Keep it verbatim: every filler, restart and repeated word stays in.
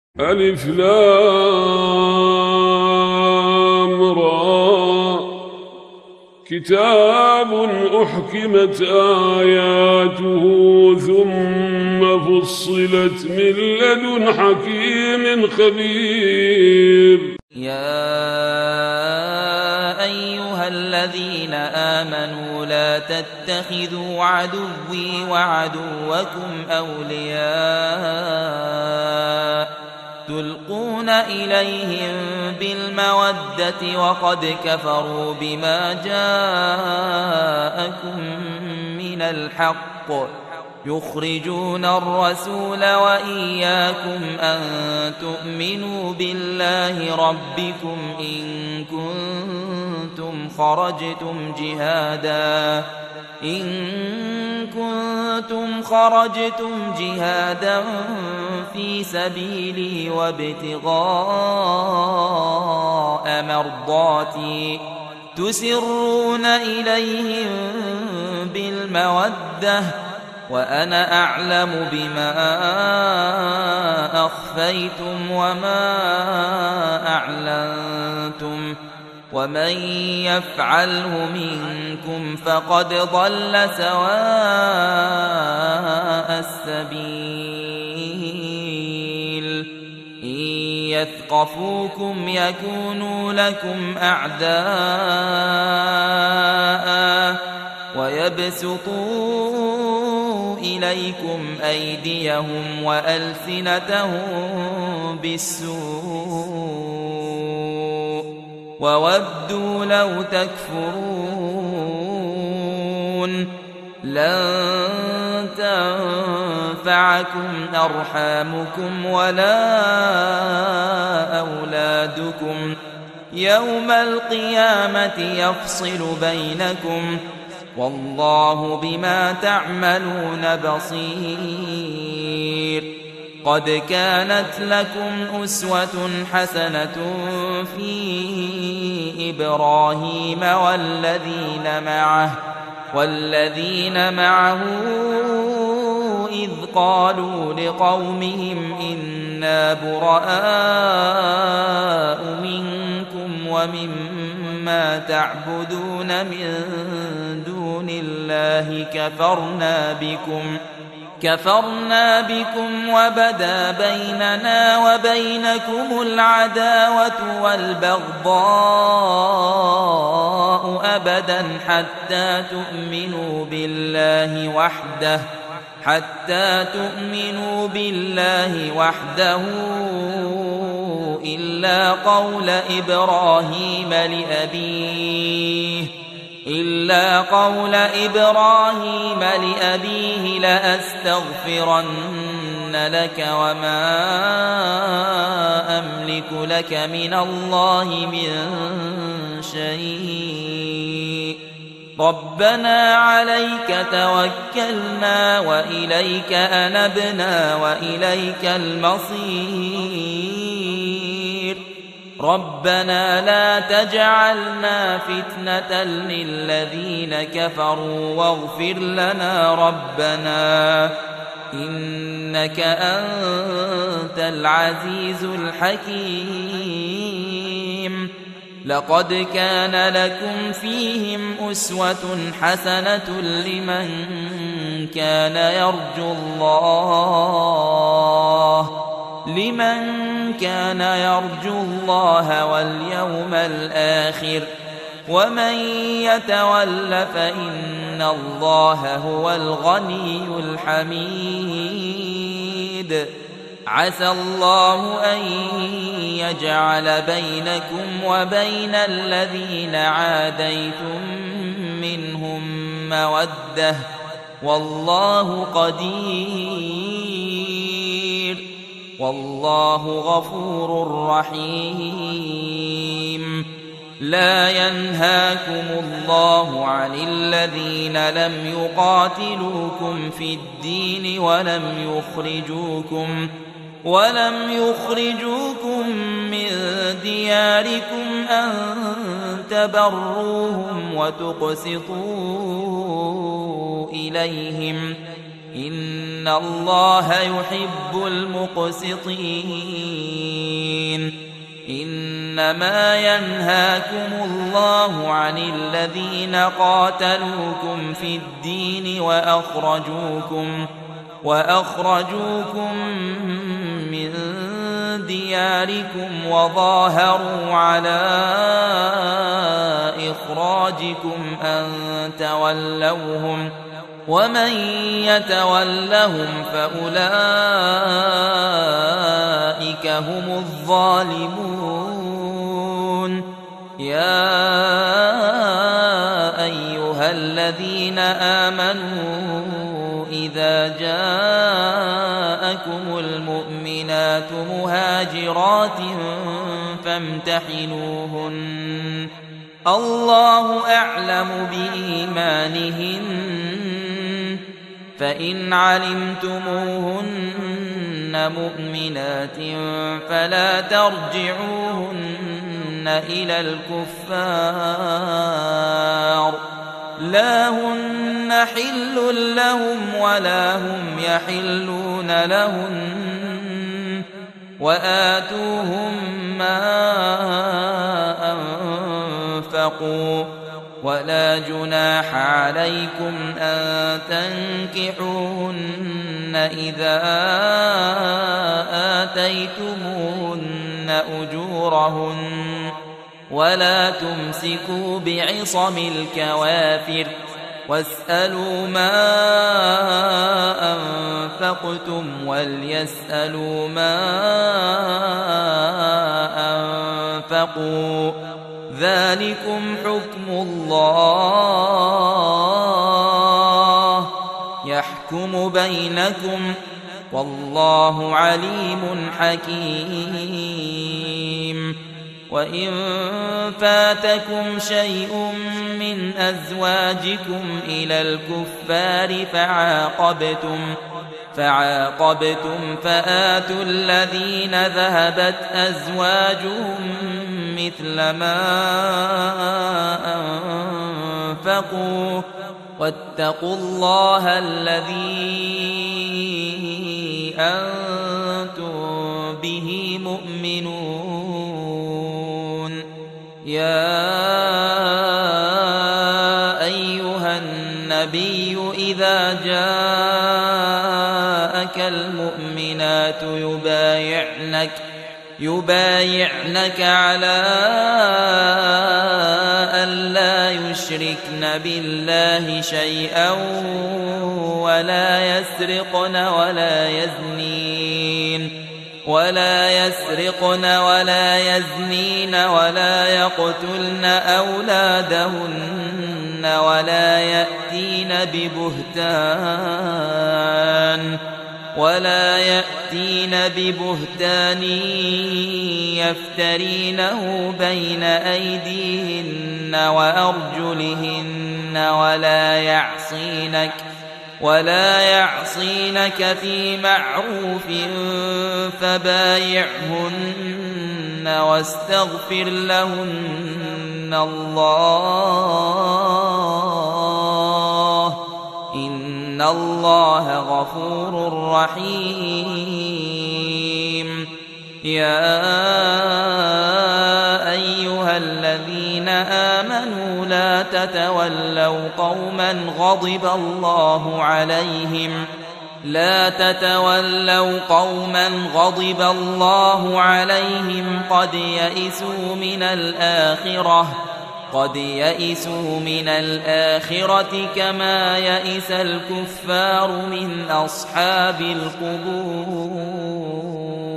ألف لام را كتاب أحكمت آياته ثم فصلت من لدن حكيم خبير. يا أيها الذين آمنوا لا تتخذوا عدوي وعدوكم أولياء تلقون إليهم بالمودة وقد كفروا بما جاءكم من الحق يخرجون الرسول وإياكم أن تؤمنوا بالله ربكم إن كنتم خرجتم جهادا إن كنتم خرجتم جهادا في سبيلي وابتغاء مرضاتي تسرون إليهم بالمودة وأنا أعلم بما أخفيتم وما أعلنتم ومن يفعله منكم فقد ضل سواء السبيل. إن يثقفوكم يكونوا لكم أعداء ويبسطوا إليكم أيديهم وألسنتهم بالسوء وودوا لو تكفرون. لن تنفعكم أرحامكم ولا أولادكم يوم القيامة يفصل بينكم والله بما تعملون بصير. قد كانت لكم أسوة حسنة في إبراهيم والذين معه والذين معه إذ قالوا لقومهم إنا براء منكم ومما تعبدون من دون الله كفرنا بكم كفرنا بكم وبدا بيننا وبينكم العداوة والبغضاء أبدا حتى تؤمنوا بالله وحده حتى تؤمنوا بالله وحده إلا قول إبراهيم لأبيه إلا قول إبراهيم لأبيه لأستغفرن لك وما أملك لك من الله من شيء ربنا عليك توكلنا وإليك أنبنا وإليك المصير. ربنا لا تجعلنا فتنة للذين كفروا واغفر لنا ربنا إنك أنت العزيز الحكيم. لقد كان لكم فيهم أسوة حسنة لمن كان يرجو الله لمن كان يرجو الله واليوم الآخر ومن يتول فإن الله هو الغني الحميد. عسى الله أن يجعل بينكم وبين الذين عاديتم منهم مودة والله قدير والله غفور رحيم. لا ينهاكم الله عن الذين لم يقاتلوكم في الدين ولم يخرجوكم ولم يخرجوكم من دياركم أن تبروهم وتقسطوا إليهم إن الله يحب المقسطين. إنما ينهاكم الله عن الذين قاتلوكم في الدين وأخرجوكم وأخرجوكم من دياركم وظاهروا على إخراجكم أن تولوهم ومن يتولهم فأولئك هم الظالمون. يا أيها الذين آمنوا إذا جاءكم المؤمنات مهاجرات فامتحنوهن الله أعلم بإيمانهن فإن علمتموهن مؤمنات فلا ترجعوهن إلى الكفار لا هن حل لهم ولا هم يحلون لهن وآتوهم ما أنفقوا ولا جناح عليكم أن تنكحوهن إذا آتيتموهن أجورهن ولا تمسكوا بعصم الكوافر واسألوا ما أنفقتم وليسألوا ما أنفقوا ذلكم حكم الله يحكم بينكم والله عليم حكيم. وإن فاتكم شيء من أزواجكم إلى الكفار فعاقبتم فعاقبتم فآتوا الذين ذهبت أزواجهم مثل ما أنفقوا واتقوا الله الذي أنتم به مؤمنون. يا أيها النبي إذا جاءك المؤمنات يبايعنك يبايعنك على ألا يشركن بالله شيئا ولا يسرقن ولا يزنين ولا يسرقن ولا يزنين ولا يقتلن أولادهن ولا يأتين ببهتان ولا يأتين ببهتان يفترينه بين أيديهن وأرجلهن ولا يعصينك ولا يعصينك في معروف فبايعهن واستغفر لهن الله إن الله غفور رحيم. يا أيها الذين آمنوا لا تتولوا قوما غضب الله عليهم لا تتولوا قوما غضب الله عليهم قد يئسوا من الآخرة قد يئسوا من الآخرة كما يئس الكفار من أصحاب القبور.